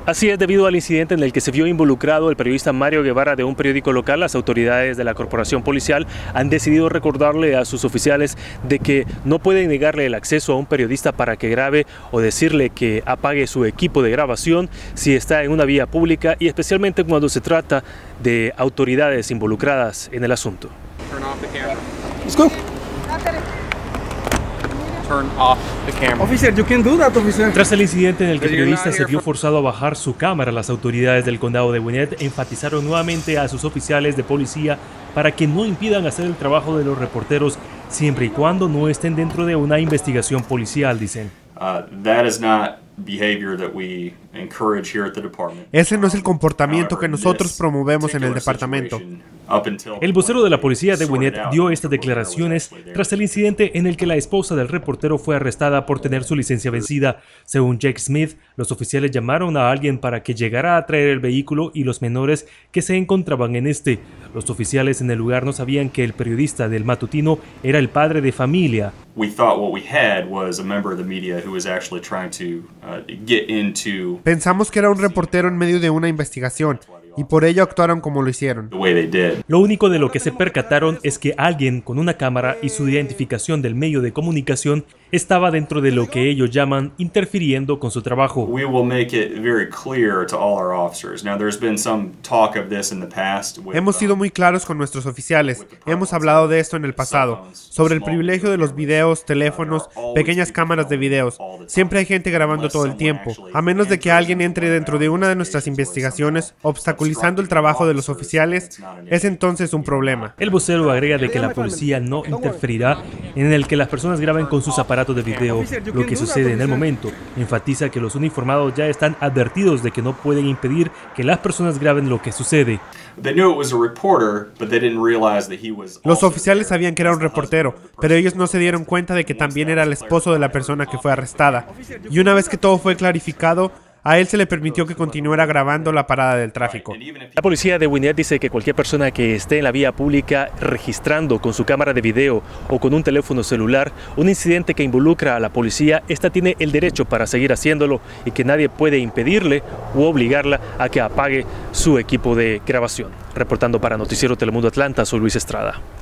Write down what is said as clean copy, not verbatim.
Así es, debido al incidente en el que se vio involucrado el periodista Mario Guevara de un periódico local, las autoridades de la corporación policial han decidido recordarle a sus oficiales de que no pueden negarle el acceso a un periodista para que grabe o decirle que apague su equipo de grabación si está en una vía pública, y especialmente cuando se trata de autoridades involucradas en el asunto. Let's go. Turn off the camera. Officer, you can do that, officer. Tras el incidente en el que el periodista se vio forzado a bajar su cámara, las autoridades del condado de Gwinnett enfatizaron nuevamente a sus oficiales de policía para que no impidan hacer el trabajo de los reporteros siempre y cuando no estén dentro de una investigación policial, dicen. That is not behavior that we encourage here at the department. Ese no es el comportamiento que nosotros promovemos en el departamento. El vocero de la policía de Gwinnett dio estas declaraciones tras el incidente en el que la esposa del reportero fue arrestada por tener su licencia vencida. Según Jake Smith, los oficiales llamaron a alguien para que llegara a traer el vehículo y los menores que se encontraban en este. Los oficiales en el lugar no sabían que el periodista del matutino era el padre de familia. Pensamos que era un reportero en medio de una investigación, y por ello actuaron como lo hicieron. Lo único de lo que se percataron es que alguien con una cámara y su identificación del medio de comunicación estaba dentro de lo que ellos llaman interfiriendo con su trabajo. Hemos sido muy claros con nuestros oficiales. Hemos hablado de esto en el pasado, sobre el privilegio de los videos, teléfonos, pequeñas cámaras de videos. Siempre hay gente grabando todo el tiempo. A menos de que alguien entre dentro de una de nuestras investigaciones, obstaculizando el trabajo de los oficiales, es entonces un problema. El vocero agrega de que la policía no interferirá en el que las personas graben con sus aparatos de video lo que sucede en el momento. Enfatiza que los uniformados ya están advertidos de que no pueden impedir que las personas graben lo que sucede. Los oficiales sabían que era un reportero, pero ellos no se dieron cuenta de que también era el esposo de la persona que fue arrestada. Y una vez que todo fue clarificado, a él se le permitió que continuara grabando la parada del tráfico. La policía de Gwinnett dice que cualquier persona que esté en la vía pública registrando con su cámara de video o con un teléfono celular un incidente que involucra a la policía, esta tiene el derecho para seguir haciéndolo y que nadie puede impedirle u obligarla a que apague su equipo de grabación. Reportando para Noticiero Telemundo Atlanta, soy Luis Estrada.